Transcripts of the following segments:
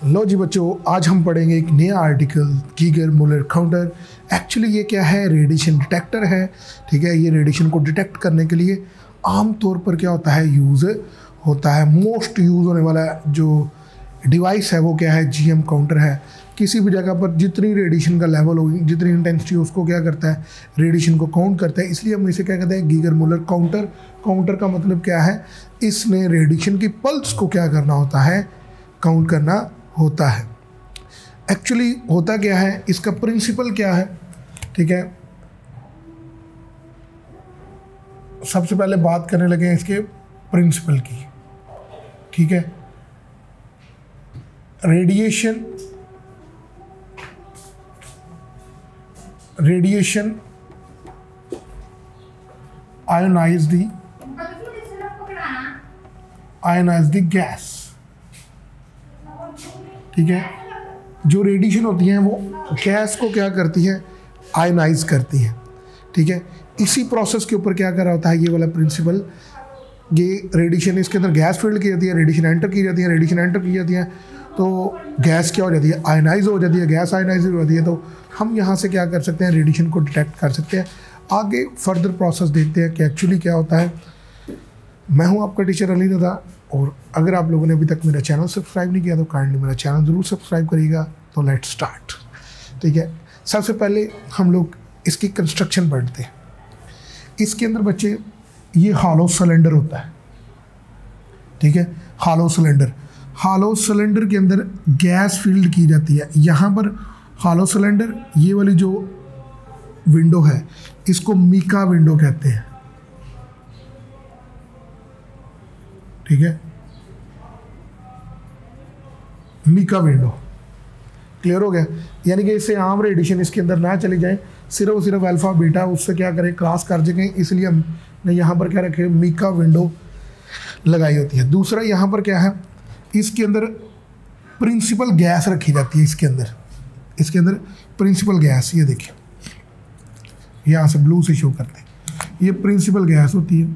लो जी बच्चों, आज हम पढ़ेंगे एक नया article Geiger Muller counter. Actually ये क्या है? रेडिएशन डिटेक्टर है। ठीक है, ये रेडिएशन को डिटेक्ट करने के लिए आम तौर पर क्या होता है, यूज़ होता है। मोस्ट यूज़ होने वाला जो डिवाइस है वो क्या है? जीएम काउंटर है। किसी भी जगह पर जितनी रेडिएशन का लेवल होगी, जितनी इंटेंसिटी, उसको क्या करता है? रेडिएशन को काउंट करता है। इसलिए हम इसे क्या कहते हैं? Geiger Muller counter. काउंटर का मतलब क्या है? इसने रेडिएशन की पल्स को क्या करना होता है? काउंट करना होता है। एक्चुअली होता क्या है, इसका प्रिंसिपल क्या है? ठीक है, सबसे पहले बात करने लगे हैं इसके प्रिंसिपल की। ठीक है, रेडिएशन आयोनाइज द गैस। ठीक है, जो रेडिएशन होती हैं वो गैस को क्या करती है? आयनाइज करती है। ठीक है, इसी प्रोसेस के ऊपर क्या कर रहा होता है? ये वाला प्रिंसिपल, ये रेडिएशन इसके अंदर गैस फील्ड की जाती है, रेडिएशन एंटर की जाती है, रेडिएशन एंटर की जाती है तो गैस क्या हो जाती है? आयनाइज हो जाती है, गैस आयनाइज हो जाती है। तो हम यहाँ से क्या कर सकते हैं? रेडिएशन को डिटेक्ट कर सकते हैं। आगे फर्दर प्रोसेस देखते हैं कि एक्चुअली क्या होता है। मैं हूँ आपका टीचर अली रज़ा, और अगर आप लोगों ने अभी तक मेरा चैनल सब्सक्राइब नहीं किया तो काइंडली मेरा चैनल ज़रूर सब्सक्राइब करिएगा। तो लेट्स स्टार्ट। ठीक है, सबसे पहले हम लोग इसकी कंस्ट्रक्शन पढ़ते हैं। इसके अंदर बच्चे ये हॉलो सिलेंडर होता है। ठीक है, हॉलो सिलेंडर के अंदर गैस फील्ड की जाती है। यहाँ पर हॉलो सिलेंडर, ये वाली जो विंडो है इसको मीका विंडो कहते हैं। ठीक है, मीका विंडो। क्लियर हो गया? यानी कि इससे आम रेडिएशन इसके अंदर ना चली जाए, सिर्फ अल्फा बीटा उससे क्या करें? क्रॉस कर सकें, इसलिए हमने यहाँ पर क्या रखे? मीका विंडो लगाई होती है। दूसरा यहाँ पर क्या है? इसके अंदर प्रिंसिपल गैस रखी जाती है। इसके अंदर प्रिंसिपल गैस, ये देखिए यहाँ से ब्लू से शो करते हैं, ये प्रिंसिपल गैस होती है।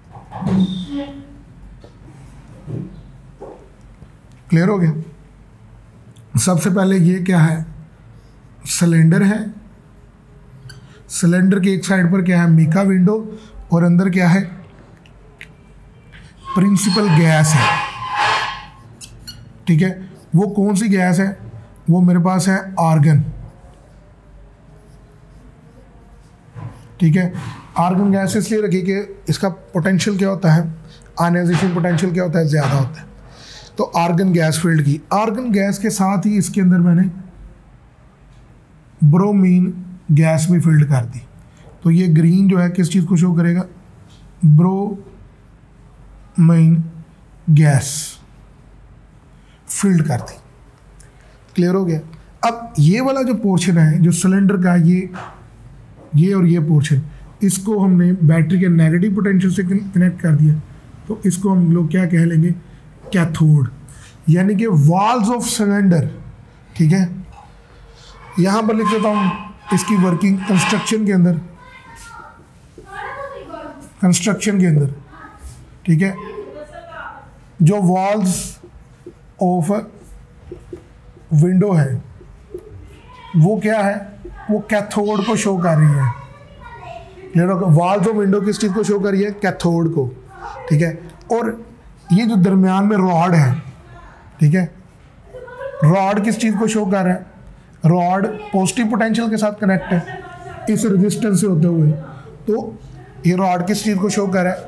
क्लियर हो गया? सबसे पहले ये क्या है? सिलेंडर है। सिलेंडर के एक साइड पर क्या है? मीका विंडो, और अंदर क्या है? प्रिंसिपल गैस है। ठीक है, वो कौन सी गैस है? वो मेरे पास है आर्गन। ठीक है, आर्गन गैस इसलिए रखी कि इसका पोटेंशियल क्या होता है? आयनाइजेशन पोटेंशियल क्या होता है? ज़्यादा होता है। तो आर्गन गैस फील्ड की, आर्गन गैस के साथ ही इसके अंदर मैंने ब्रोमीन गैस भी फील्ड कर दी। तो ये ग्रीन जो है किस चीज़ को शो करेगा? ब्रोमीन गैस फील्ड कर दी। क्लियर हो गया? अब ये वाला जो पोर्शन है, जो सिलेंडर का, ये और ये पोर्शन, इसको हमने बैटरी के नेगेटिव पोटेंशियल से कनेक्ट कर दिया। तो इसको हम लोग क्या कह लेंगे? कैथोड, यानी कि वॉल्स ऑफ सिलेंडर। ठीक है, यहाँ पर लिख देता हूँ इसकी वर्किंग कंस्ट्रक्शन के अंदर। ठीक है, जो वॉल्स ऑफ विंडो है वो क्या है? वो कैथोड को शो कर रही है। क्लियर हो गया? वॉल्स ऑफ विंडो किस चीज़ को शो कर रही है? कैथोड को। ठीक है, और ये जो दरमियान में रॉड है, ठीक है, रॉड किस चीज़ को शो कर रहा है? रॉड पॉजिटिव पोटेंशियल के साथ कनेक्ट है इस रेजिस्टेंस से होते हुए। तो ये रॉड किस चीज़ को शो कर रहा है?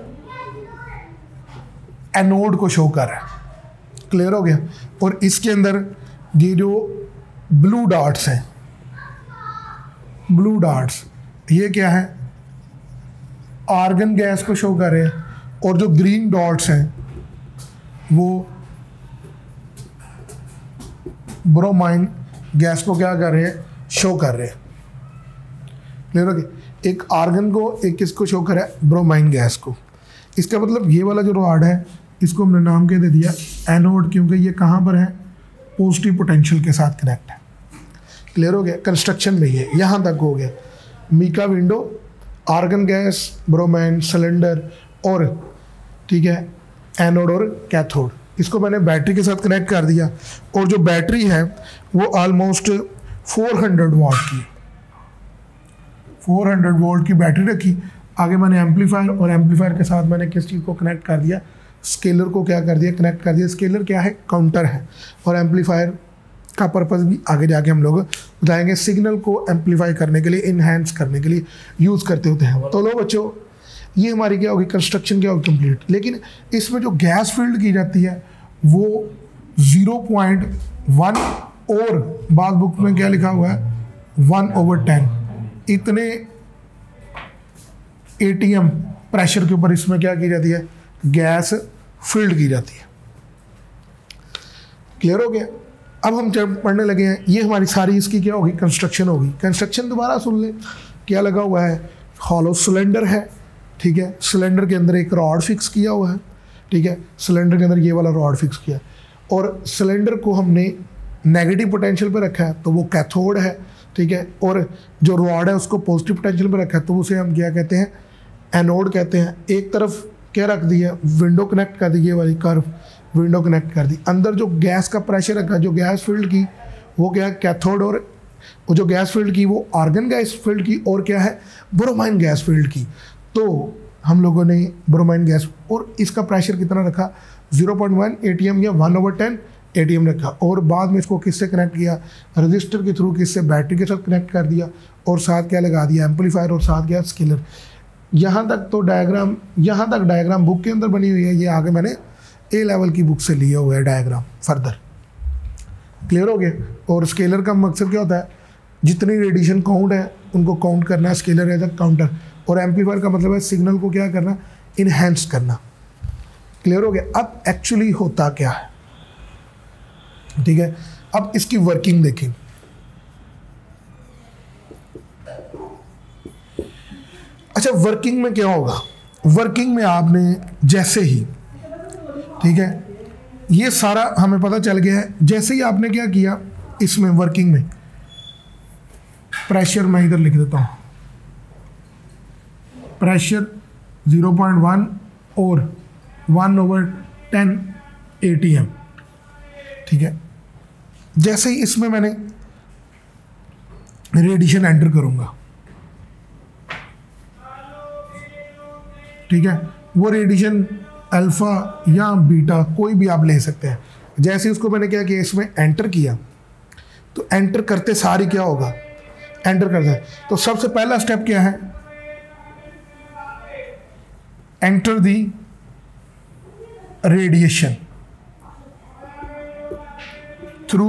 एनोड को शो कर रहा है। क्लियर हो गया? और इसके अंदर ये जो ब्लू डॉट्स हैं, ब्लू डॉट्स, ये क्या है? आर्गन गैस को शो कर रहे हैं, और जो ग्रीन डॉट्स हैं वो ब्रोमाइन गैस को क्या कर रहे हैं? शो कर रहे हैं। क्लियर हो गया? एक आर्गन को, एक किसको शो कर रहा है? ब्रोमाइन गैस को। इसका मतलब ये वाला जो रॉड है इसको हमने नाम क्या दे दिया? एनोड, क्योंकि ये कहाँ पर है? पॉजिटिव पोटेंशियल के साथ कनेक्ट है। क्लियर हो गया? कंस्ट्रक्शन में ये यहाँ तक हो गया। Mica window, argon gas, bromine, cylinder, और ठीक है एनोड और कैथोड। इसको मैंने बैटरी के साथ कनेक्ट कर दिया और जो बैटरी है वो ऑलमोस्ट 400 वाट की, 400 वोल्ट की बैटरी रखी। आगे मैंने एम्पलीफायर, और एम्पलीफायर के साथ मैंने किस चीज़ को कनेक्ट कर दिया, स्केलर को क्या कर दिया, कनेक्ट कर दिया। स्केलर क्या है, काउंटर है, और एम्पलीफायर का पर्पज़ भी आगे जाके हम लोग बताएंगे। सिग्नल को एम्पलीफाई करने के लिए, इन्हेंस करने के लिए यूज़ करते होते हैं। तो लो बच्चों, ये हमारी क्या होगी, कंस्ट्रक्शन क्या होगी, कंप्लीट। लेकिन इसमें जो गैस फील्ड की जाती है वो 0.1 और बाद बुक में क्या लिखा हुआ है 1/10 इतने ATM प्रेशर के ऊपर इसमें क्या की जाती है, गैस फील्ड की जाती है। क्लियर हो गया। अब हम जब पढ़ने लगे हैं, ये हमारी सारी इसकी क्या होगी, कंस्ट्रक्शन होगी। कंस्ट्रक्शन दोबारा सुन लें, क्या लगा हुआ है, हॉलो सिलेंडर है, ठीक है। सिलेंडर के अंदर एक रॉड फिक्स किया हुआ है, ठीक है। सिलेंडर के अंदर ये वाला रॉड फिक्स किया, और सिलेंडर को हमने नेगेटिव पोटेंशियल पे रखा है तो वो कैथोड है, ठीक है। और जो रॉड है उसको पॉजिटिव पोटेंशियल पे रखा है तो उसे हम क्या कहते हैं, एनोड कहते हैं। एक तरफ क्या रख दी है, विंडो कनेक्ट कर दी, ये वाली कर्व विंडो कनेक्ट कर दी। अंदर जो गैस का प्रेशर रखा, जो गैस फील्ड की, वो क्या है, कैथोड, और वो जो गैस फील्ड की वो आर्गन गैस फील्ड की, और क्या है, ब्रोमाइन गैस फील्ड की। तो हम लोगों ने ब्रोमाइन गैस, और इसका प्रेशर कितना रखा, 0.1 ATM या 1/10 ATM रखा। और बाद में इसको किससे कनेक्ट किया, रजिस्टर के थ्रू, किससे, बैटरी के साथ कनेक्ट कर दिया, और साथ क्या लगा दिया, एम्पलीफायर, और साथ क्या, स्केलर। यहाँ तक तो डायग्राम, यहाँ तक डायग्राम बुक के अंदर बनी हुई है। ये आगे मैंने A लेवल की बुक से लिया हुआ है डायग्राम फर्दर। क्लियर हो गया। और स्केलर का मकसद क्या होता है, जितनी रेडिएशन काउंट है उनको काउंट करना है, स्केलर एज अ काउंटर। और एम्पलीफायर का मतलब है सिग्नल को क्या करना, इनहेंस करना। क्लियर हो गया। अब एक्चुअली होता क्या है, ठीक है। अब इसकी वर्किंग देखें। अच्छा, वर्किंग में क्या होगा, वर्किंग में आपने जैसे ही, ठीक है, ये सारा हमें पता चल गया है। जैसे ही आपने क्या किया, इसमें वर्किंग में प्रेशर मैं इधर लिख देता हूं, प्रेशर 0.1 और 1/10 ATM, ठीक है। जैसे ही इसमें मैंने रेडिएशन एंटर करूंगा, ठीक है, वो रेडिएशन अल्फा या बीटा कोई भी आप ले सकते हैं। जैसे उसको मैंने क्या किया, इसमें एंटर किया, तो एंटर करते सारी क्या होगा, एंटर करते हैं। तो सबसे पहला स्टेप क्या है, enter the radiation through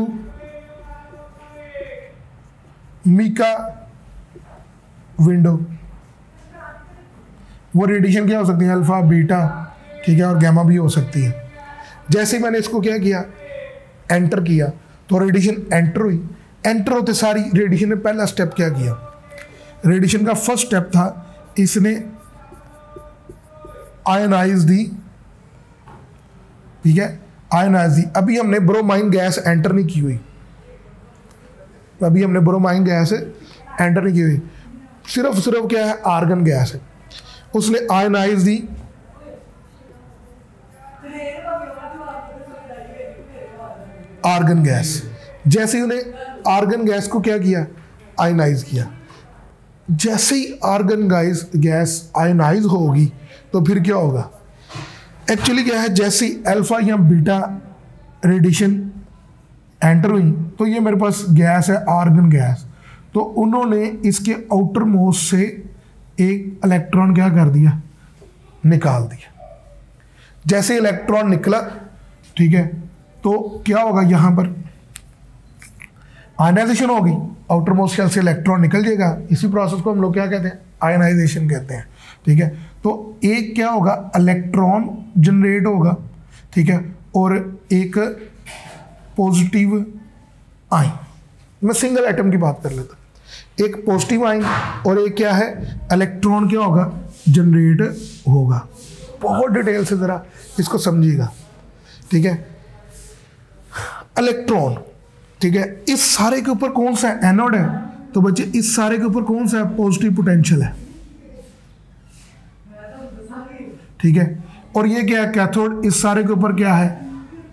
mica window. वो रेडिएशन क्या हो सकती है, अल्फा, बीटा, ठीक है, और गैमा भी हो सकती है। जैसे मैंने इसको क्या किया, एंटर किया, तो रेडिएशन एंटर हुई। एंटर होते सारी रेडिएशन ने पहला स्टेप क्या किया, रेडिएशन का फर्स्ट स्टेप था, इसने आयनाइज दी, ठीक है, आयनाइज दी। अभी हमने ब्रोमाइन गैस एंटर नहीं की हुई, अभी हमने ब्रोमाइन गैस एंटर नहीं की हुई, सिर्फ क्या है, आर्गन गैस है। उसने आयनाइज दी, आर्गन गैस। जैसे ही उन्हें आर्गन गैस को क्या किया, आयनाइज किया। जैसे ही आर्गन गैस आयनाइज होगी तो फिर क्या होगा, एक्चुअली क्या है, जैसे ही अल्फा या बीटा रेडिएशन एंटर हुई तो ये मेरे पास गैस है, आर्गन गैस। तो उन्होंने इसके आउटर मोस्ट से एक इलेक्ट्रॉन क्या कर दिया, निकाल दिया। जैसे इलेक्ट्रॉन निकला, ठीक है, तो क्या होगा, यहाँ पर आयनाइजेशन होगी, आउटर मोस्ट शेल से इलेक्ट्रॉन निकल जाएगा। इसी प्रोसेस को हम लोग क्या कहते हैं, आयनाइजेशन कहते हैं, ठीक है। तो एक क्या होगा, इलेक्ट्रॉन जनरेट होगा, ठीक है, और एक पॉजिटिव आयन। मैं सिंगल एटम की बात कर लेता, एक पॉजिटिव आयन और एक क्या है, इलेक्ट्रॉन क्या होगा, जनरेट होगा। बहुत डिटेल से ज़रा इसको समझिएगा, ठीक है। इलेक्ट्रॉन, ठीक है, इस सारे के ऊपर कौन सा है, एनोड है। तो बच्चे इस सारे के ऊपर कौन सा है, पॉजिटिव पोटेंशियल है, ठीक है। और ये क्या है, कैथोड। इस सारे के ऊपर क्या है,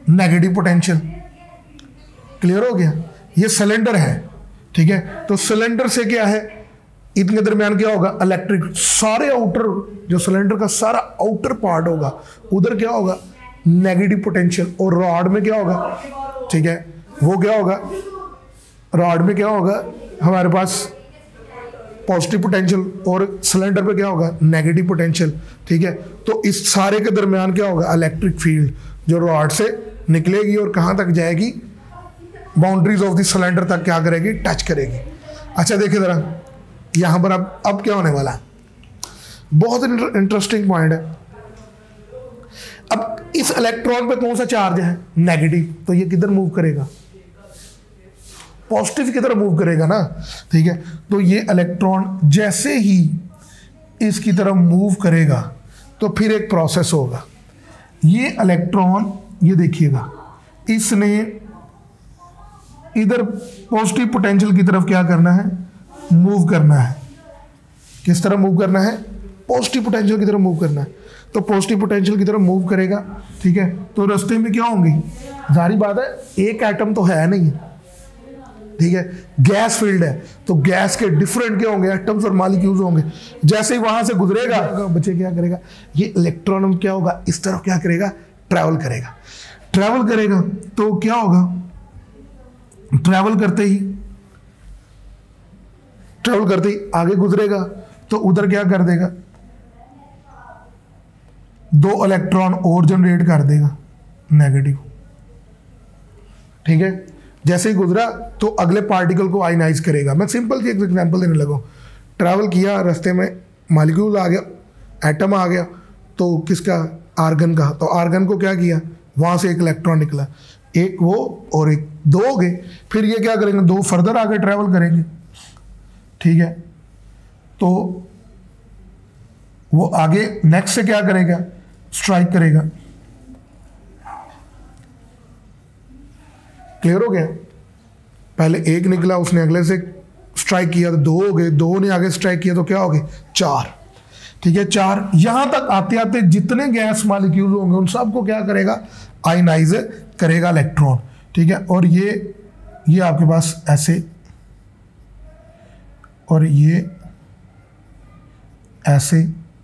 नेगेटिव पोटेंशियल। क्लियर हो गया? ये सिलेंडर है, ठीक है। तो सिलेंडर से क्या है, इनके दरमियान क्या होगा, इलेक्ट्रिक, सारे आउटर जो सिलेंडर का सारा आउटर पार्ट होगा उधर क्या होगा, नेगेटिव पोटेंशियल। और रॉड में क्या होगा, ठीक है, वो क्या होगा, रॉड में क्या होगा हमारे पास पॉजिटिव पोटेंशियल और सिलेंडर पे क्या होगा, नेगेटिव पोटेंशियल, ठीक है। तो इस सारे के दरमियान क्या होगा, इलेक्ट्रिक फील्ड जो रॉड से निकलेगी और कहाँ तक जाएगी, बाउंड्रीज ऑफ द सिलेंडर तक क्या करेगी, टच करेगी। अच्छा देखिए ज़रा यहाँ पर अब क्या होने वाला है, बहुत इंटरेस्टिंग पॉइंट है। अब इस इलेक्ट्रॉन पे कौन सा चार्ज है, नेगेटिव, तो ये किधर मूव करेगा, पॉजिटिव की तरफ मूव करेगा ना, ठीक है। तो ये इलेक्ट्रॉन जैसे ही इसकी तरफ मूव करेगा तो फिर एक प्रोसेस होगा। ये इलेक्ट्रॉन, ये देखिएगा, इसने इधर पॉजिटिव पोटेंशियल की तरफ क्या करना है, मूव करना है। किस तरह मूव करना है, पॉजिटिव पोटेंशियल की तरफ मूव करना है। तो पॉजिटिव पोटेंशियल की तरफ मूव करेगा, ठीक है। तो रास्ते में क्या होंगी, जारी बात है एक एटम तो है नहीं, ठीक है, गैस फील्ड है, तो गैस के डिफरेंट क्या होंगे, एटम्स और मॉलिक्यूल्स होंगे। जैसे ही वहां से गुजरेगा बच्चे क्या करेगा, ये इलेक्ट्रॉन क्या होगा, इस तरफ क्या करेगा, ट्रैवल करेगा। ट्रैवल करेगा तो क्या होगा, ट्रैवल करते ही आगे गुजरेगा तो उधर क्या कर देगा, 2 इलेक्ट्रॉन और जनरेट कर देगा, नेगेटिव, ठीक है। जैसे ही गुजरा तो अगले पार्टिकल को आयनाइज करेगा। मैं सिंपल सी एक एग्जांपल देने लगा, ट्रैवल किया, रास्ते में मॉलिक्यूल आ गया, एटम आ गया, तो किसका, आर्गन का। तो आर्गन को क्या किया, वहाँ से एक इलेक्ट्रॉन निकला, एक वो और एक, 2 हो गए। फिर ये क्या करेंगे, 2 फर्दर आगे ट्रैवल करेंगे, ठीक है। तो वो आगे नेक्स्ट से क्या करेगा, स्ट्राइक करेगा। क्लियर हो गया? पहले एक निकला, उसने अगले से स्ट्राइक किया तो 2 हो गए, 2 ने आगे स्ट्राइक किया तो क्या हो गए, 4, ठीक है, 4। यहां तक आते आते जितने गैस मॉलिक्यूल होंगे उन सबको क्या करेगा, आयनाइज करेगा इलेक्ट्रॉन, ठीक है। और ये आपके पास ऐसे और ये ऐसे,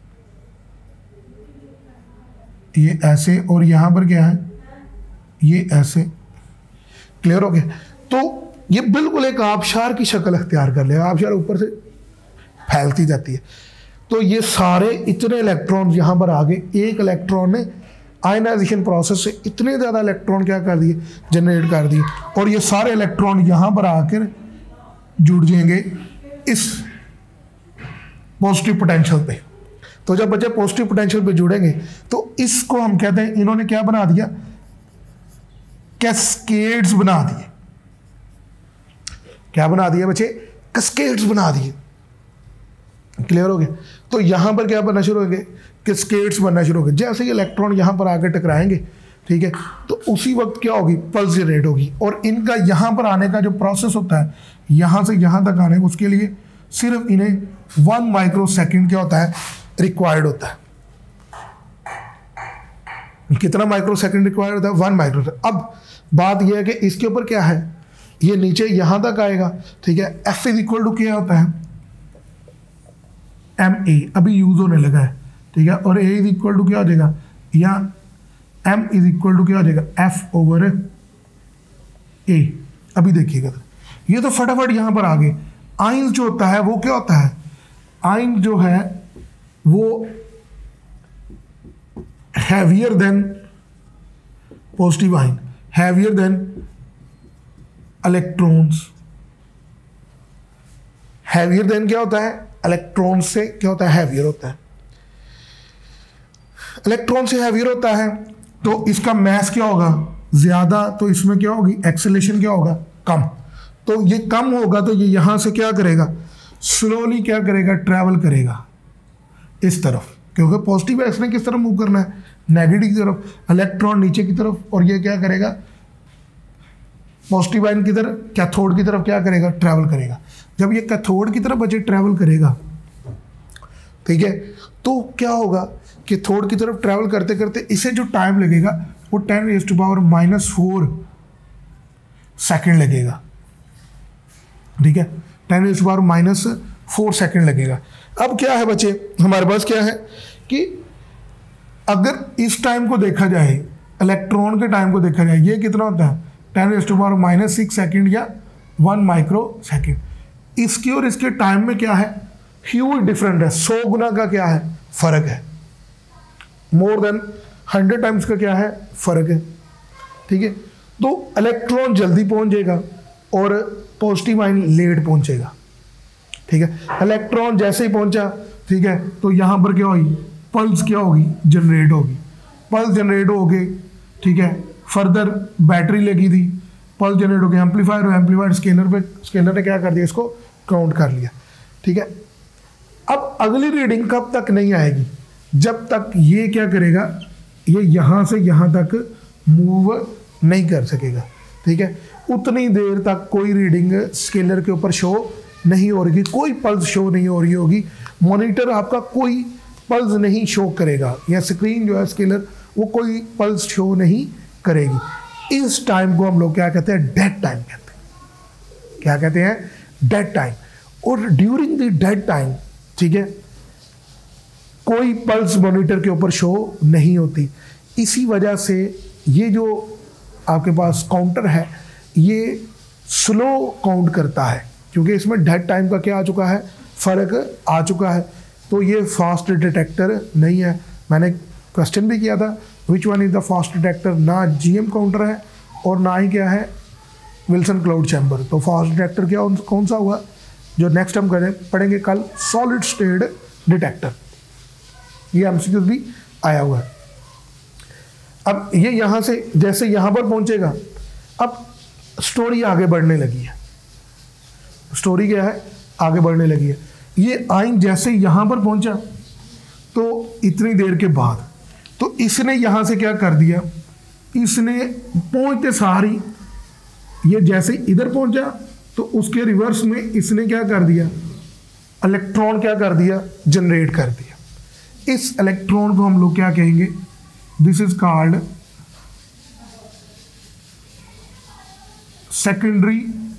ये ऐसे और यहां पर क्या है, ये ऐसे। क्लियर हो गया? तो ये बिल्कुल एक आबशार की शक्ल अख्तियार कर लेगा, आबशार ऊपर से फैलती जाती है। तो ये सारे इतने इलेक्ट्रॉन यहाँ पर आ गए, एक इलेक्ट्रॉन ने आयनाइजेशन प्रोसेस से इतने ज़्यादा इलेक्ट्रॉन क्या कर दिए, जनरेट कर दिए। और ये सारे इलेक्ट्रॉन यहाँ पर आकर जुड़ जाएंगे इस पॉजिटिव पोटेंशियल पे। तो जब बच्चे पॉजिटिव पोटेंशियल पे जुड़ेंगे तो इसको हम कहते हैं, इन्होंने क्या बना दिया, कैस्केड्स बना दिए। क्या बना दिए बच्चे, कैस्केड्स बना दिए। क्लियर हो गया? तो यहां पर क्या बनना शुरू होंगे, कैस्केड्स बनना शुरू हो गए। जैसे ही इलेक्ट्रॉन यहां पर आकर टकराएंगे, ठीक है, तो उसी वक्त क्या होगी, पल्स जनरेट होगी। और इनका यहां पर आने का जो प्रोसेस होता है, यहां से यहां तक आने, उसके लिए सिर्फ इन्हें 1 माइक्रोसेकंड क्या होता है, रिक्वायर्ड होता है। कितना माइक्रोसेकंड रिक्वायर्ड होता है, 1 माइक्रोसेकंड। अब बात यह है कि इसके ऊपर क्या है, ये नीचे यहां तक आएगा, ठीक है। F इज इक्वल टू क्या होता है, ma, अभी यूज होने लगा है, ठीक है। और A इज इक्वल टू क्या हो जाएगा, या M इज इक्वल टू क्या हो जाएगा, F/A। अभी देखिएगा, ये तो फटाफट यहां पर आ गए। आयन जो होता है वो क्या होता है, आयन जो है वो heavier than positive ion, heavier than electrons. Heavier than क्या होता है, इलेक्ट्रॉन से क्या होता है, हैवियर होता है। इलेक्ट्रॉन से हैवियर होता है तो इसका मास क्या होगा, ज्यादा, तो इसमें क्या होगी, एक्सेलरेशन क्या होगा, कम। तो ये कम होगा तो ये यहां से क्या करेगा, स्लोली क्या करेगा, ट्रैवल करेगा इस तरफ, क्योंकि पॉजिटिव एक्स ने किस तरफ मूव करना है, नेगेटिव की तरफ। इलेक्ट्रॉन नीचे की तरफ, और ये क्या करेगा, पॉजिटिव आयन की तरफ, कैथोड की तरफ क्या करेगा, ट्रैवल करेगा। जब ये कैथोड की तरफ बच्चे ट्रैवल करेगा, ठीक है, तो क्या होगा कि कैथोड की तरफ ट्रैवल करते करते इसे जो टाइम लगेगा वो 10⁻⁻⁴ सेकेंड लगेगा, ठीक है, 10⁻⁻⁴ सेकेंड लगेगा। अब क्या है बच्चे, हमारे पास क्या है कि अगर इस टाइम को देखा जाए, इलेक्ट्रॉन के टाइम को देखा जाए, ये कितना होता है 10⁻⁻⁶ सेकेंड या 1 माइक्रो सेकेंड। इसके और इसके टाइम में क्या है, ह्यूज डिफरेंट है, 100 गुना का क्या है फर्क है, मोर देन 100 टाइम्स का क्या है फर्क है, ठीक है। तो इलेक्ट्रॉन जल्दी पहुंचेगा और पॉजिटिव आयन लेट पहुंचेगा, ठीक है। इलेक्ट्रॉन जैसे ही पहुंचा, ठीक है, तो यहाँ पर क्या होगी, पल्स क्या होगी, जनरेट होगी, पल्स जनरेट हो गए, ठीक है। फर्दर बैटरी लगी थी, पल्स जनरेट हो गया, एम्पलीफायर हो, एम्पलीफायर स्केलर ने क्या कर दिया, इसको काउंट कर लिया, ठीक है। अब अगली रीडिंग कब तक नहीं आएगी, जब तक ये क्या करेगा, ये यहाँ से यहाँ तक मूव नहीं कर सकेगा, ठीक है। उतनी देर तक कोई रीडिंग स्केलर के ऊपर शो नहीं हो रही, कोई पल्स शो नहीं हो रही होगी, मॉनिटर आपका कोई पल्स नहीं शो करेगा, या स्क्रीन जो है स्केलर वो कोई पल्स शो नहीं करेगी। इस टाइम को हम लोग क्या कहते हैं, डेड टाइम कहते हैं। क्या कहते हैं, डेड टाइम। और ड्यूरिंग द डेड टाइम, ठीक है, कोई पल्स मॉनिटर के ऊपर शो नहीं होती। इसी वजह से ये जो आपके पास काउंटर है ये स्लो काउंट करता है, क्योंकि इसमें डेड टाइम का क्या आ चुका है, फर्क आ चुका है। तो ये फास्ट डिटेक्टर नहीं है। मैंने क्वेश्चन भी किया था, which one is the fast detector, ना जीएम काउंटर है और ना ही क्या है विल्सन क्लाउड चैम्बर। तो फास्ट डिटेक्टर क्या कौन सा हुआ, जो नेक्स्ट हम पढ़ेंगे कल, सॉलिड स्टेट डिटेक्टर। ये एमसीक्यू भी आया हुआ है। अब ये यहाँ से जैसे यहाँ पर पहुँचेगा, अब स्टोरी आगे बढ़ने लगी है। स्टोरी क्या है, आगे बढ़ने लगी है। ये आइन जैसे यहाँ पर पहुँचा, तो इतनी देर के बाद तो इसने यहाँ से क्या कर दिया, इसने पहुँचते सारी, ये जैसे इधर पहुँचा तो उसके रिवर्स में इसने क्या कर दिया, इलेक्ट्रॉन क्या कर दिया, जनरेट कर दिया। इस इलेक्ट्रॉन को हम लोग क्या कहेंगे, this is called secondary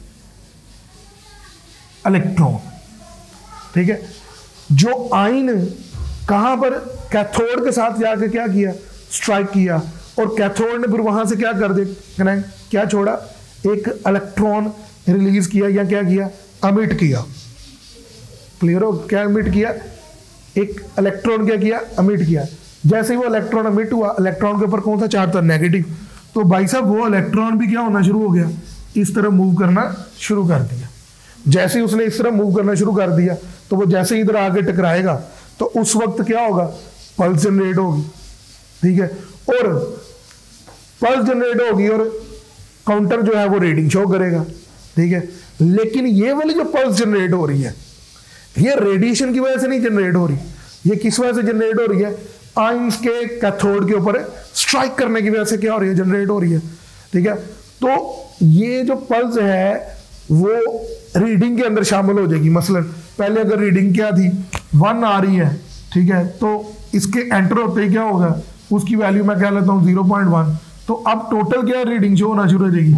electron, ठीक है। जो आइन कहां पर, कैथोड के साथ जाकर क्या किया, स्ट्राइक किया, और कैथोड ने फिर वहां से क्या कर दिया, क्या छोड़ा, एक इलेक्ट्रॉन रिलीज किया, या क्या किया, अमिट किया। क्लियर हो, क्या अमिट किया, एक इलेक्ट्रॉन क्या किया, अमिट किया। जैसे ही वो इलेक्ट्रॉन अमिट हुआ, इलेक्ट्रॉन के ऊपर कौन सा चार्ज था, नेगेटिव। तो भाई साहब वो इलेक्ट्रॉन भी क्या होना शुरू हो गया, इस तरह मूव करना शुरू कर दिया। जैसे ही उसने इस तरह मूव करना शुरू कर दिया, तो वो जैसे ही इधर आगे टकराएगा तो उस वक्त क्या होगा, पल्स जनरेट होगी, ठीक है। और पल्स जनरेट होगी और काउंटर जो है वो रीडिंग शो करेगा, ठीक है। लेकिन ये वाली जो पल्स जनरेट हो रही है, ये रेडिएशन की वजह से नहीं जनरेट हो रही, ये किस वजह से जनरेट हो रही है, आइंस के कैथोड के ऊपर स्ट्राइक करने की वजह से क्या हो रही है, जनरेट हो रही है, ठीक है। तो ये जो पल्स है वो रीडिंग के अंदर शामिल हो जाएगी। मसलन पहले अगर रीडिंग क्या थी, 1 आ रही है, ठीक है, तो इसके एंटर होते ही क्या होगा, उसकी वैल्यू मैं क्या लेता हूँ 0.1, तो अब टोटल क्या रीडिंग शो होना शुरू हो जाएगी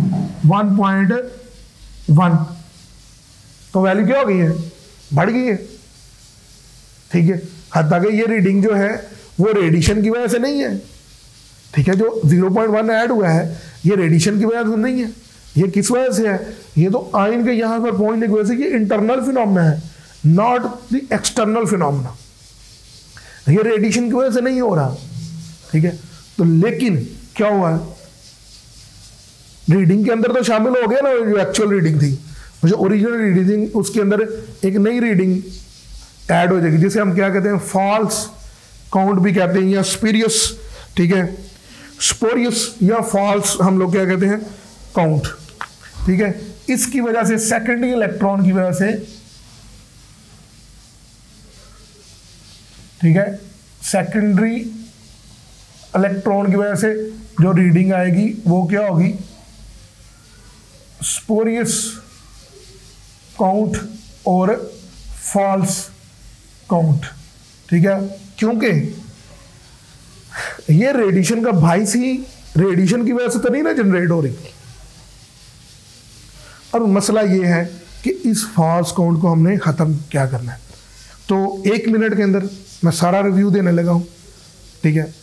1.1, तो वैल्यू क्या हो गई है, बढ़ गई है, ठीक है। हद तक ये रीडिंग जो है वो रेडिएशन की वजह से नहीं है, ठीक है। जो 0.1 ऐड हुआ है ये रेडिएशन की वजह से नहीं है, ये किस वजह से है, ये तो आयन के यहाँ पर पहुंचने की वजह से, ये इंटरनल फिनोमेना है, नॉट द एक्सटर्नल फिनोमेना। ये रेडिएशन की वजह से नहीं हो रहा, ठीक है। तो लेकिन क्या हुआ है, रीडिंग के अंदर तो शामिल हो गया ना जो एक्चुअल रीडिंग थी, जो ओरिजिनल रीडिंग, उसके अंदर एक नई रीडिंग ऐड हो जाएगी, जिसे हम क्या कहते हैं, फॉल्स काउंट भी कहते हैं, या स्पूरियस, ठीक है, स्पूरियस या फॉल्स हम लोग क्या कहते हैं, काउंट, ठीक है। इसकी वजह से सेकेंडरी इलेक्ट्रॉन की वजह से, ठीक है, सेकेंडरी इलेक्ट्रॉन की वजह से जो रीडिंग आएगी वो क्या होगी, स्पूरियस काउंट और फॉल्स काउंट, ठीक है। क्योंकि ये रेडिएशन का भाई सी रेडिएशन की वजह से तो नहीं ना जनरेट हो रही। अब मसला ये है कि इस फॉल्स काउंट को हमने ख़त्म क्या करना है। तो 1 मिनट के अंदर मैं सारा रिव्यू देने लगा हूँ, ठीक है,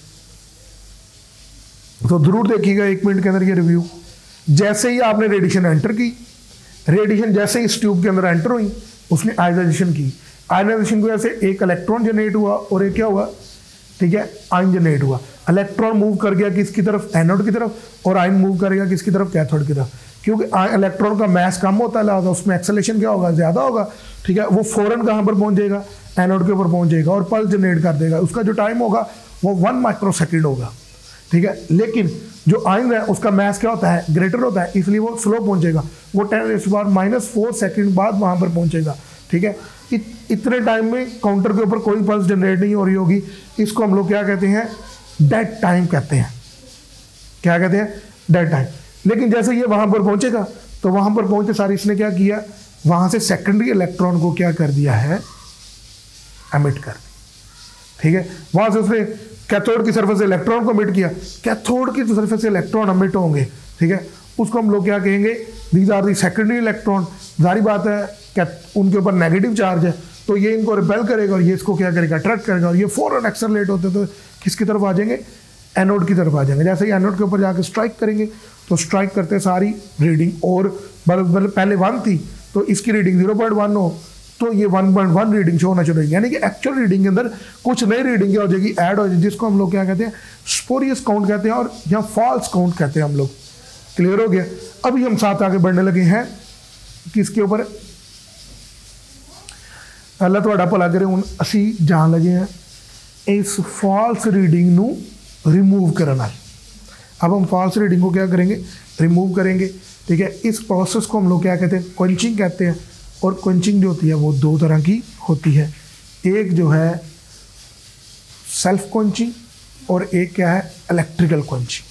तो ज़रूर देखिएगा 1 मिनट के अंदर ये रिव्यू। जैसे ही आपने रेडिएशन एंटर की, रेडिएशन जैसे ही इस ट्यूब के अंदर एंटर हुई, उसने आयनाइजेशन की। आयनाइजेशन की वजह से एक इलेक्ट्रॉन जनरेट हुआ और एक क्या हुआ, ठीक है, आयन जनरेट हुआ। इलेक्ट्रॉन मूव कर गया किसकी तरफ, एनोड की तरफ, और आयन मूव करेगा किसकी तरफ, कैथोड की तरफ। क्योंकि इलेक्ट्रॉन का मैस कम होता है, लिहाजा उसमें एक्सेलेरेशन क्या होगा, ज़्यादा होगा, ठीक है। वो फौरन कहाँ पर पहुँच जाएगा, एनोड के ऊपर पहुँच जाएगा और पल्स जनरेट कर देगा। उसका जो टाइम होगा वो 1 माइक्रोसेकंड होगा, ठीक है। लेकिन जो आयन है उसका मैस क्या होता है, ग्रेटर होता है, इसलिए वो स्लो पहुँचेगा। वो 10⁻⁻⁴ सेकंड बाद वहाँ पर पहुँचेगा, ठीक है। इतने टाइम में काउंटर के ऊपर कोई पल्स जनरेट नहीं हो रही होगी। इसको हम लोग क्या कहते हैं, डेड टाइम कहते हैं। क्या कहते हैं, डेड टाइम। लेकिन जैसे ये वहाँ पर पहुँचेगा तो वहाँ पर पहुँचे सारी इसने क्या किया, वहाँ से सेकेंडरी इलेक्ट्रॉन को क्या कर दिया है, एमिट कर दिया, ठीक है। वहाँ से उसने कैथोड की सरफेस से इलेक्ट्रॉन को एमिट किया, कैथोड की सरफेस से इलेक्ट्रॉन एमिट होंगे, ठीक है। उसको हम लोग क्या कहेंगे, these are the secondary electron. जारी बात है उनके ऊपर नेगेटिव चार्ज है, तो ये इनको रिपेल करेगा और ये इसको क्या करेगा, अट्रैक्ट करेगा, और ये फौरन एक्सेलरेट होते तो किसकी तरफ आ जाएंगे, एनोड की तरफ आ जाएंगे। जैसे ही एनोड के ऊपर जाकर स्ट्राइक करेंगे तो स्ट्राइक करते सारी रीडिंग, और पहले 1 थी तो इसकी रीडिंग 0.1 हो तो ये 1.1 रीडिंग शो होना चाहिए। यानी कि एक्चुअल रीडिंग के अंदर कुछ नई रीडिंग क्या हो जाएगी, ऐड हो जाएगी, जिसको हम लोग क्या कहते हैं, स्पोरियस काउंट कहते हैं, और या फॉल्स काउंट कहते हैं हम लोग। क्लियर हो गया। अभी हम साथ आगे बढ़ने लगे हैं किसके ऊपर, अल्लाह ਤੁਹਾਡਾ ਭਲਾ ਕਰੇ। ਹੁਣ ਅਸੀਂ ਜਾਣ लगे हैं इस फॉल्स रीडिंग नू रिमूव करना। अब हम फॉल्स रीडिंग को क्या करेंगे, रिमूव करेंगे, ठीक है। इस प्रोसेस को हम लोग क्या कहते हैं, क्वंचिंग कहते हैं। और क्वंचिंग जो होती है वो 2 तरह की होती है, एक जो है सेल्फ क्वंचिंग और एक क्या है, इलेक्ट्रिकल क्वंचिंग।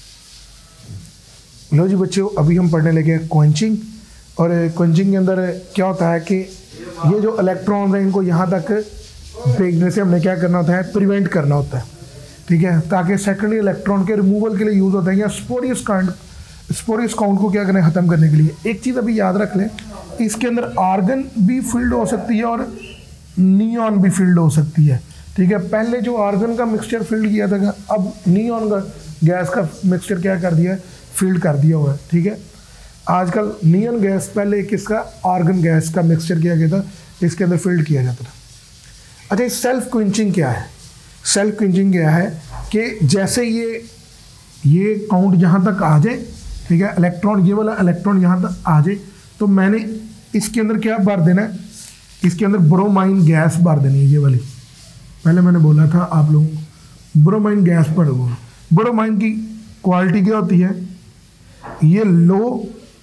लो जी बच्चों, अभी हम पढ़ने लगे हैं क्वंचिंग। और क्वंचिंग के अंदर क्या होता है कि ये जो इलेक्ट्रॉन हैं इनको यहाँ तक भेजने से हमने क्या करना होता है, प्रिवेंट करना होता है, ठीक है, ताकि सेकेंडरी इलेक्ट्रॉन के रिमूवल के लिए यूज़ होता है, या स्पोरियस काउंट को क्या करना है, ख़त्म करने के लिए। एक चीज़ अभी याद रख लें, इसके अंदर आर्गन भी फील्ड हो सकती है और नियॉन भी फील्ड हो सकती है, ठीक है। पहले जो आर्गन का मिक्सचर फील्ड किया था, अब नियॉन का गैस का मिक्सचर क्या कर दिया है, फील्ड कर दिया हुआ है, ठीक है। आजकल नियॉन गैस, पहले किसका, आर्गन गैस का मिक्सचर किया गया था, इसके अंदर फील्ड किया जाता था। अच्छा, सेल्फ क्विंचिंग क्या है, सेल्फ क्विंचिंग क्या है कि जैसे ये काउंट यहाँ तक आ जाए, ठीक है, इलेक्ट्रॉन, ये वाला इलेक्ट्रॉन यहाँ तक आ जाए, तो मैंने इसके अंदर क्या भर देना है, इसके अंदर ब्रोमाइन गैस भर देनी है, ये वाली। पहले मैंने बोला था आप लोगों को ब्रोमाइन गैस भर दो। ब्रोमाइन की क्वालिटी क्या होती है, ये लो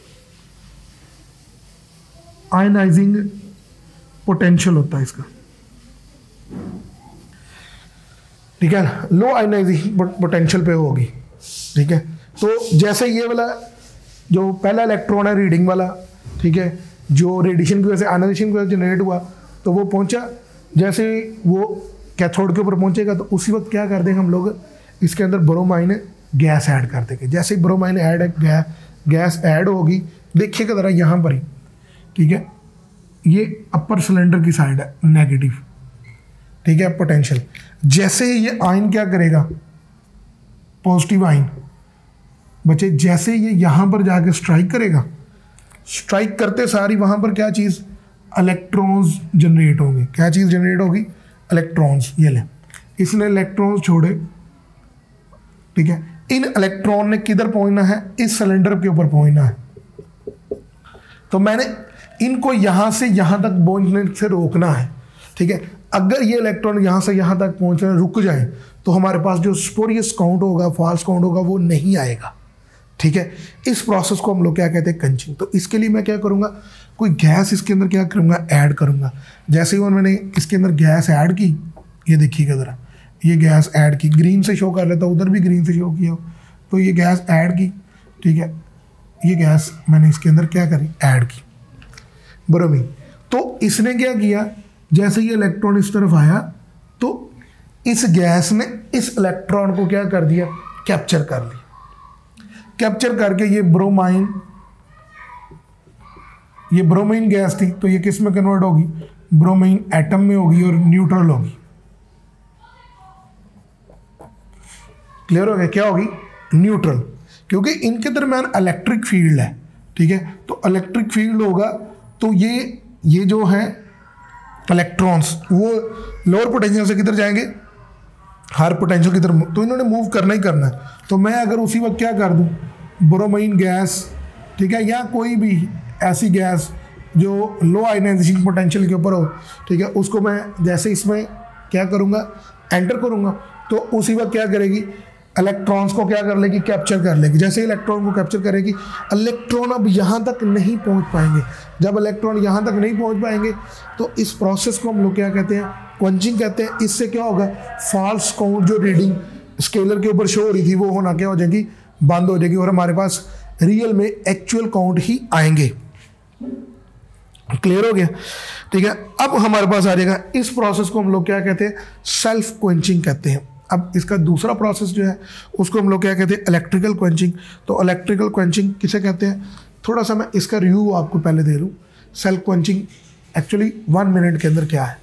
आयनाइजिंग पोटेंशियल होता है इसका, ठीक है, लो आयनाइजिंग पोटेंशियल पे होगी, ठीक है। तो जैसे ये वाला जो पहला इलेक्ट्रॉन है रीडिंग वाला, ठीक है, जो रेडिएशन की वजह से, आयनाइजेशन की वजह से जनरेट हुआ, तो वो पहुंचा, जैसे वो कैथोड के ऊपर पहुंचेगा तो उसी वक्त क्या कर देंगे हम लोग, इसके अंदर ब्रोमाइन गैस ऐड कर देंगे। जैसे ही ब्रोमाइन गैस ऐड होगी, देखिएगा ज़रा यहाँ पर ही, ठीक है, ये अपर सिलेंडर की साइड है नेगेटिव, ठीक है, पोटेंशियल। जैसे ये आयन क्या करेगा, पॉजिटिव आयन बच्चे, जैसे ये यहाँ पर जाके स्ट्राइक करेगा, स्ट्राइक करते सारी वहाँ पर क्या चीज़, इलेक्ट्रॉन्स जनरेट होंगे। क्या चीज़ जनरेट होगी, इलेक्ट्रॉन्स। ये ले, इसने इलेक्ट्रॉन्स छोड़े, ठीक है, इन इलेक्ट्रॉन ने किधर पहुंचना है, इस सिलेंडर के ऊपर पहुंचना है। तो मैंने इनको यहाँ से यहाँ तक पहुंचने से रोकना है, ठीक है। अगर ये इलेक्ट्रॉन यहाँ से यहाँ तक पहुँचने रुक जाए तो हमारे पास जो स्पोरियस काउंट होगा, फॉल्स काउंट होगा, वो नहीं आएगा, ठीक है। इस प्रोसेस को हम लोग क्या कहते हैं, कंचिंग। तो इसके लिए मैं क्या करूँगा, कोई गैस इसके अंदर क्या करूँगा, ऐड करूँगा। जैसे ही मैंने इसके अंदर गैस ऐड की, ये देखिएगा ज़रा, ये गैस ऐड की, ग्रीन से शो कर लेता हूँ, उधर भी ग्रीन से शो किया हो, तो ये गैस ऐड की, ठीक है, ये गैस मैंने इसके अंदर क्या करी, ऐड की, ब्रोमीन। तो इसने क्या किया, जैसे ये इलेक्ट्रॉन इस तरफ आया तो इस गैस ने इस इलेक्ट्रॉन को क्या कर दिया, कैप्चर कर लिया, कैप्चर करके ये ब्रोमीन गैस थी, तो ये किस में कन्वर्ट होगी, ब्रोमीन एटम में होगी और न्यूट्रल होगी। क्लियर हो गया, क्या होगी, न्यूट्रल, क्योंकि इनके दरम्यान इलेक्ट्रिक फील्ड है, ठीक है। तो इलेक्ट्रिक फील्ड होगा तो ये जो है इलेक्ट्रॉन्स वो लोअर पोटेंशियल से किधर जाएंगे, हायर पोटेंशियल की तरफ, तो इन्होंने मूव करना ही करना है। तो मैं अगर उसी वक्त क्या कर दूं, ब्रोमीन गैस, ठीक है, या कोई भी ऐसी गैस जो लो आयनाइजेशन पोटेंशियल के ऊपर हो, ठीक है, उसको मैं जैसे इसमें क्या करूँगा, एंटर करूँगा, तो उसी वक्त क्या करेगी, इलेक्ट्रॉन्स को क्या कर लेगी, कैप्चर कर लेगी। जैसे इलेक्ट्रॉन को कैप्चर करेगी, इलेक्ट्रॉन अब यहाँ तक नहीं पहुँच पाएंगे। जब इलेक्ट्रॉन यहाँ तक नहीं पहुँच पाएंगे तो इस प्रोसेस को हम लोग क्या कहते हैं, क्वंचिंग कहते हैं। इससे क्या होगा, फॉल्स काउंट जो रीडिंग स्केलर के ऊपर शो हो रही थी वो होना क्या हो जाएगी, बंद हो जाएगी, और हमारे पास रियल में एक्चुअल काउंट ही आएंगे। क्लियर हो गया, ठीक है। अब हमारे पास आ जाएगा, इस प्रोसेस को हम लोग क्या कहते हैं, सेल्फ क्वेंचिंग कहते हैं। अब इसका दूसरा प्रोसेस जो है उसको हम लोग क्या कहते हैं, इलेक्ट्रिकल क्वेंचिंग। तो इलेक्ट्रिकल क्वेंचिंग किसे कहते हैं, थोड़ा सा मैं इसका रिव्यू आपको पहले दे लूँ। सेल्फ क्वेंचिंग एक्चुअली 1 मिनट के अंदर क्या है,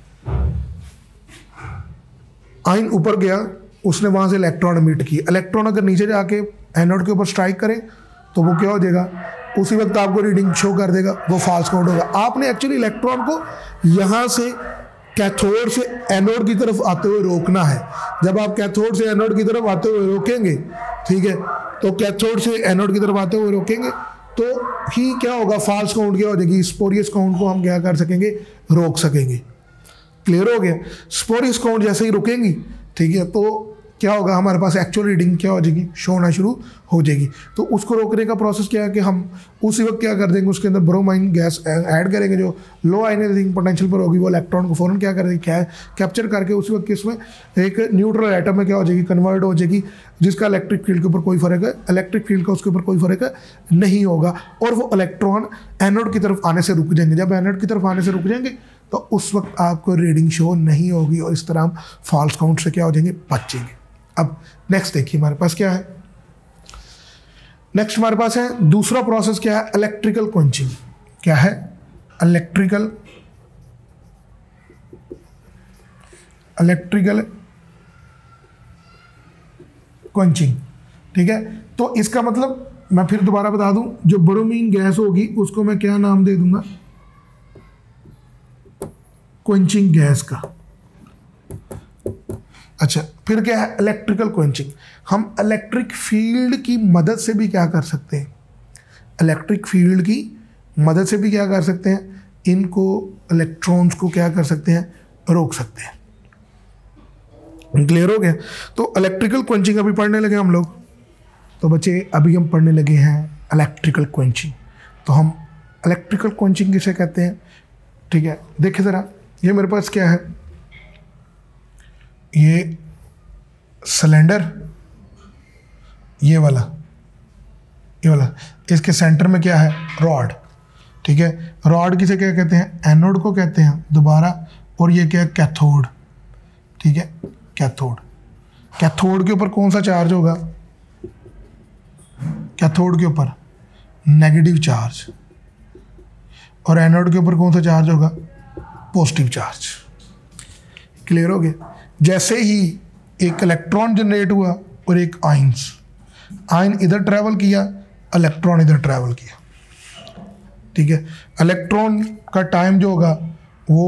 आयन ऊपर गया, उसने वहाँ से इलेक्ट्रॉन एमिट की, इलेक्ट्रॉन अगर नीचे जाके एनोड के ऊपर स्ट्राइक करे तो वो क्या हो जाएगा, उसी वक्त आपको रीडिंग शो कर देगा, वो फॉल्स काउंट होगा। आपने एक्चुअली इलेक्ट्रॉन को यहाँ से कैथोड से एनोड की तरफ आते हुए रोकना है। जब आप कैथोड से एनोड की तरफ आते हुए रोकेंगे, ठीक है, तो कैथोड से एनोड की तरफ आते हुए रोकेंगे तो ही क्या होगा, फॉल्स काउंट क्या हो जाएगी, स्पोरियस काउंट को हम क्या कर सकेंगे, रोक सकेंगे। क्लियर हो गया, स्पोरियस काउंट जैसे ही रुकेंगी, ठीक है, तो क्या होगा, हमारे पास एक्चुअल रीडिंग क्या हो जाएगी, शो होना शुरू हो जाएगी। तो उसको रोकने का प्रोसेस क्या है कि हम उसी वक्त क्या कर देंगे, उसके अंदर ब्रोमाइन गैस ऐड करेंगे जो लो आयनाइजिंग पोटेंशियल पर होगी, वो इलेक्ट्रॉन को फौरन क्या करेगी, कैप्चर करके उसी वक्त इसमें एक न्यूट्रल एटम में क्या हो जाएगी, कन्वर्ट हो जाएगी, जिसका इलेक्ट्रिक फील्ड के ऊपर कोई फर्क है, इलेक्ट्रिक फील्ड का उसके ऊपर कोई फर्क नहीं होगा, और वो इलेक्ट्रॉन एनोड की तरफ आने से रुक जाएंगे। जब एनोड की तरफ आने से रुक जाएंगे तो उस वक्त आपको रीडिंग शो नहीं होगी, और इस तरह हम फॉल्स काउंट से क्या हो जाएंगे, बच जाएंगे। अब नेक्स्ट देखिए हमारे पास क्या है, नेक्स्ट हमारे पास है दूसरा प्रोसेस क्या है, इलेक्ट्रिकल क्वेंचिंग। क्या है, इलेक्ट्रिकल क्वेंचिंग, ठीक है। तो इसका मतलब मैं फिर दोबारा बता दूं, जो ब्रोमीन गैस होगी उसको मैं क्या नाम दे दूंगा, क्वेंचिंग गैस का। अच्छा, फिर क्या है, इलेक्ट्रिकल क्वेंचिंग। हम इलेक्ट्रिक फील्ड की मदद से भी क्या कर सकते हैं, इलेक्ट्रिक फील्ड की मदद से भी क्या कर सकते हैं, इनको इलेक्ट्रॉन्स को क्या कर सकते हैं, रोक सकते हैं। क्लियर हो गया। तो इलेक्ट्रिकल क्वेंचिंग अभी पढ़ने लगे हम लोग। तो बच्चे अभी हम पढ़ने लगे हैं इलेक्ट्रिकल क्वेंचिंग। तो हम इलेक्ट्रिकल क्वेंचिंग किसे कहते हैं, ठीक है। देखिए ज़रा, ये मेरे पास क्या है, ये सिलेंडर, ये वाला, इसके सेंटर में क्या है, रॉड, ठीक है। रॉड किसे क्या कहते हैं, एनोड को कहते हैं दोबारा, और ये क्या है, कैथोड, ठीक है, कैथोड। कैथोड के ऊपर कौन सा चार्ज होगा, कैथोड के ऊपर नेगेटिव चार्ज, और एनोड के ऊपर कौन सा चार्ज होगा, पॉजिटिव चार्ज। क्लियर हो गया। जैसे ही एक इलेक्ट्रॉन जनरेट हुआ और एक आयन इधर ट्रैवल किया, इलेक्ट्रॉन इधर ट्रैवल किया, ठीक है। इलेक्ट्रॉन का टाइम जो होगा वो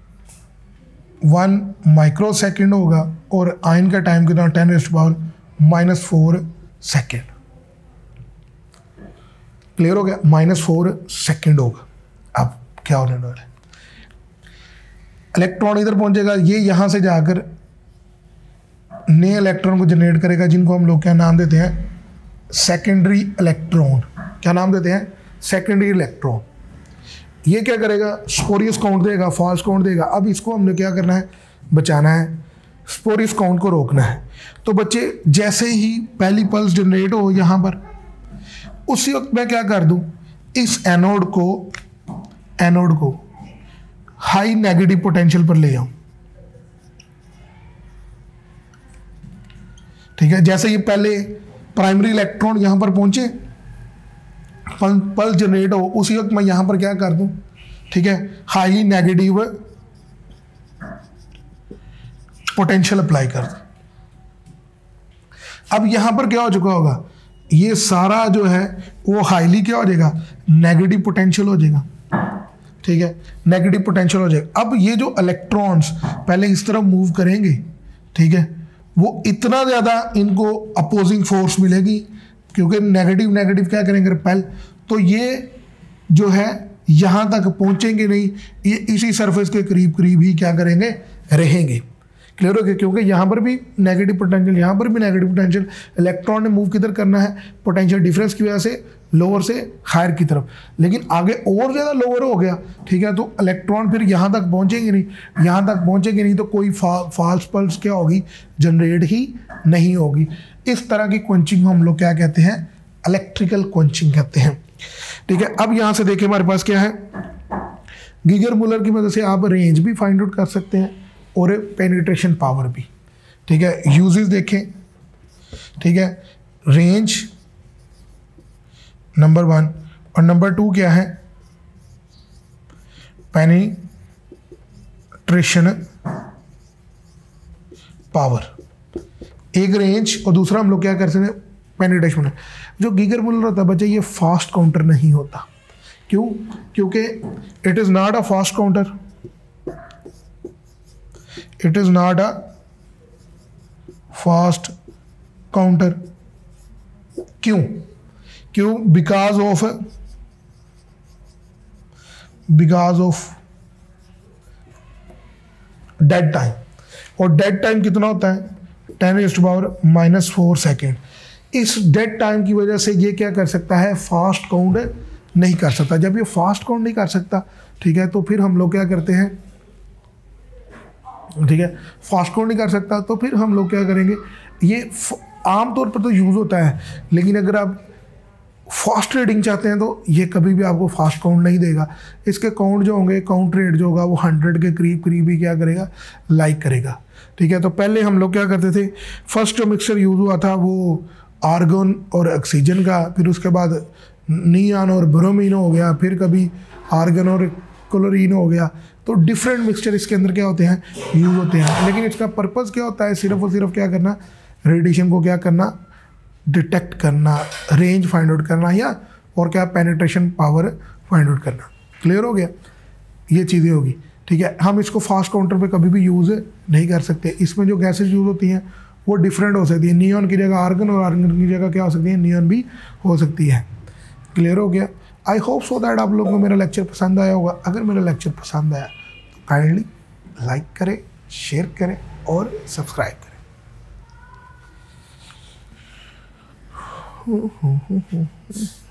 1 माइक्रो सेकेंड होगा, और आयन का टाइम कितना, 10⁻⁻⁴ सेकेंड। क्लियर हो गया, -4 सेकेंड होगा। अब क्या होने वाला है, इलेक्ट्रॉन इधर पहुंचेगा, ये यहाँ से जाकर नए इलेक्ट्रॉन को जनरेट करेगा, जिनको हम लोग क्या नाम देते हैं, सेकेंडरी इलेक्ट्रॉन। क्या नाम देते हैं, सेकेंडरी इलेक्ट्रॉन। ये क्या करेगा, स्पोरियस काउंट देगा, फॉल्स काउंट देगा। अब इसको हमने क्या करना है, बचाना है, स्पोरियस काउंट को रोकना है। तो बच्चे जैसे ही पहली पल्स जनरेट हो यहाँ पर, उसी वक्त मैं क्या कर दूँ, इस एनोड को हाई नेगेटिव पोटेंशियल पर ले जाऊं, ठीक है। जैसे ये पहले प्राइमरी इलेक्ट्रॉन यहाँ पर पहुँचे, पल्स जनरेट हो, उसी वक्त मैं यहाँ पर क्या कर दूँ, ठीक है, हाईली नेगेटिव पोटेंशियल अप्लाई कर दूँ। अब यहाँ पर क्या हो चुका होगा, ये सारा जो है वो हाईली क्या हो जाएगा, नेगेटिव पोटेंशियल हो जाएगा, ठीक है, नेगेटिव पोटेंशियल हो जाएगा। अब ये जो इलेक्ट्रॉन्स पहले इस तरफ मूव करेंगे, ठीक है, वो इतना ज़्यादा इनको अपोजिंग फोर्स मिलेगी क्योंकि नेगेटिव नेगेटिव क्या करेंगे, रिपेल, तो ये जो है यहाँ तक पहुँचेंगे नहीं, ये इसी सरफेस के करीब करीब ही क्या करेंगे, रहेंगे। क्लियर हो गया, क्योंकि यहाँ पर भी नेगेटिव पोटेंशियल, यहाँ पर भी नेगेटिव पोटेंशियल, इलेक्ट्रॉन ने मूव किधर करना है, पोटेंशियल डिफरेंस की वजह से लोअर से हायर की तरफ, लेकिन आगे और ज़्यादा लोअर हो गया, ठीक है, तो इलेक्ट्रॉन फिर यहाँ तक पहुँचेंगे नहीं, यहाँ तक पहुँचेंगे नहीं तो कोई फॉल्स पल्स क्या होगी, जनरेट ही नहीं होगी। इस तरह की क्वंचिंग हम लोग क्या कहते हैं, इलेक्ट्रिकल क्वंचिंग कहते हैं, ठीक है। अब यहाँ से देखिए हमारे पास क्या है, गीगर मुलर की मदद से आप रेंज भी फाइंड आउट कर सकते हैं और पेनिट्रेशन पावर भी, ठीक है। यूजेस देखें, ठीक है, रेंज नंबर 1 और नंबर 2 क्या है, पेनिट्रेशन पावर। एक रेंज और दूसरा हम लोग क्या कर सकते हैं, पेनिट्रेशन। जो गीगर मुलर होता है बच्चे, ये फास्ट काउंटर नहीं होता। क्यों? क्योंकि it is not a fast counter, it is not a fast counter. क्यों? Because of dead time. और डेड टाइम कितना होता है, 10⁻⁻⁴ सेकेंड। इस डेड टाइम की वजह से ये क्या कर सकता है, फास्ट काउंट नहीं कर सकता। जब ये फास्ट काउंट नहीं कर सकता, ठीक है, तो फिर हम लोग क्या करते हैं, ठीक है, फास्ट काउंट नहीं कर सकता तो फिर हम लोग क्या करेंगे, ये आमतौर पर तो यूज़ होता है, लेकिन अगर आप फास्ट रीडिंग चाहते हैं तो ये कभी भी आपको फास्ट काउंट नहीं देगा। इसके काउंट जो होंगे, काउंट रेट जो होगा वो 100 के करीब करीब ही क्या करेगा, लाइक करेगा, ठीक है। तो पहले हम लोग क्या करते थे, फर्स्ट जो मिक्सचर यूज़ हुआ था वो आर्गन और ऑक्सीजन का, फिर उसके बाद नियॉन और ब्रोमीन हो गया, फिर कभी आर्गन और क्लोरीन हो गया। तो डिफरेंट मिक्सचर इसके अंदर क्या होते हैं, यूज होते हैं, लेकिन इसका पर्पस क्या होता है, सिर्फ और सिर्फ क्या करना, रेडिएशन को क्या करना, डिटेक्ट करना, रेंज फाइंड आउट करना, या और क्या, पेनिट्रेशन पावर फाइंड आउट करना। क्लियर हो गया, ये चीज़ें होगी, ठीक है। हम इसको फास्ट काउंटर पे कभी भी यूज़ नहीं कर सकते। इसमें जो गैसेज यूज़ होती हैं वो डिफरेंट हो सकती है, नियॉन की जगह आर्गन और आर्गन की जगह क्या हो सकती है, नियॉन भी हो सकती है। क्लियर हो गया। आई होप सो दैट आप लोगों को मेरा लेक्चर पसंद आया होगा। अगर मेरा लेक्चर पसंद आया तो काइंडली लाइक करें, शेयर करें और सब्सक्राइब करें।